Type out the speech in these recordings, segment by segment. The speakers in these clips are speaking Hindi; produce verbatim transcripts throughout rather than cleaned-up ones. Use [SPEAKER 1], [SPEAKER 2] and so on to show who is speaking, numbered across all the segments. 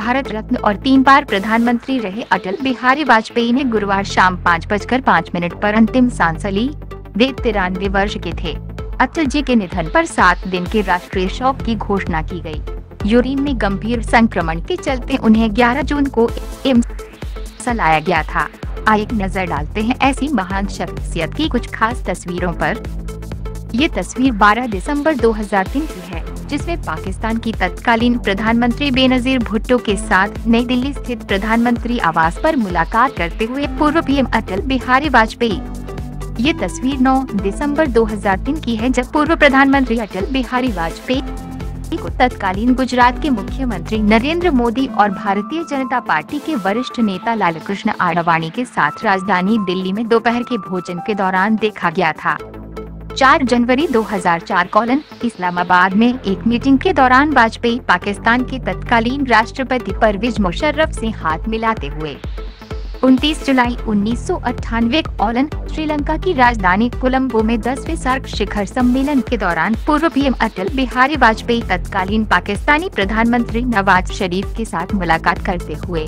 [SPEAKER 1] भारत रत्न और तीन बार प्रधानमंत्री रहे अटल बिहारी वाजपेयी ने गुरुवार शाम पाँच बजकर पाँच मिनट पर अंतिम सांस ली। वे तिरानवे वर्ष के थे। अटल जी के निधन पर सात दिन के राष्ट्रीय शोक की घोषणा की गई। यूरिन में गंभीर संक्रमण के चलते उन्हें ग्यारह जून को एम्स लाया गया था। आइए एक नजर डालते हैं ऐसी महान शख्सियत की कुछ खास तस्वीरों पर। ये तस्वीर बारह दिसंबर दो हज़ार तीन की है, जिसमें पाकिस्तान की तत्कालीन प्रधानमंत्री बेनजीर भुट्टो के साथ नई दिल्ली स्थित प्रधानमंत्री आवास पर मुलाकात करते हुए पूर्व पीएम अटल बिहारी वाजपेयी। ये तस्वीर नौ दिसंबर दो हज़ार तीन की है, जब पूर्व प्रधानमंत्री अटल बिहारी वाजपेयी को तत्कालीन गुजरात के मुख्यमंत्री नरेंद्र मोदी और भारतीय जनता पार्टी के वरिष्ठ नेता लालकृष्ण आडवाणी के साथ राजधानी दिल्ली में दोपहर के भोजन के दौरान देखा गया था। चार जनवरी दो हज़ार चार कॉलन इस्लामाबाद में एक मीटिंग के दौरान वाजपेयी पाकिस्तान के तत्कालीन राष्ट्रपति परवेज मुशर्रफ से हाथ मिलाते हुए। उनतीस जुलाई उन्नीस सौ अट्ठानवे कॉलन श्रीलंका की राजधानी कोलंबो में दसवें सार्क शिखर सम्मेलन के दौरान पूर्व पीएम अटल बिहारी वाजपेयी तत्कालीन पाकिस्तानी प्रधानमंत्री नवाज शरीफ के साथ मुलाकात करते हुए।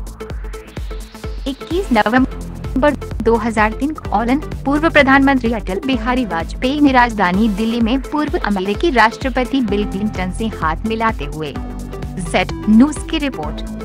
[SPEAKER 1] इक्कीस नवंबर दो हज़ार तीन कॉलन पूर्व प्रधानमंत्री अटल बिहारी वाजपेयी ने राजधानी दिल्ली में पूर्व अमेरिकी राष्ट्रपति बिल क्लिंटन से हाथ मिलाते हुए। जेड न्यूज़ की रिपोर्ट।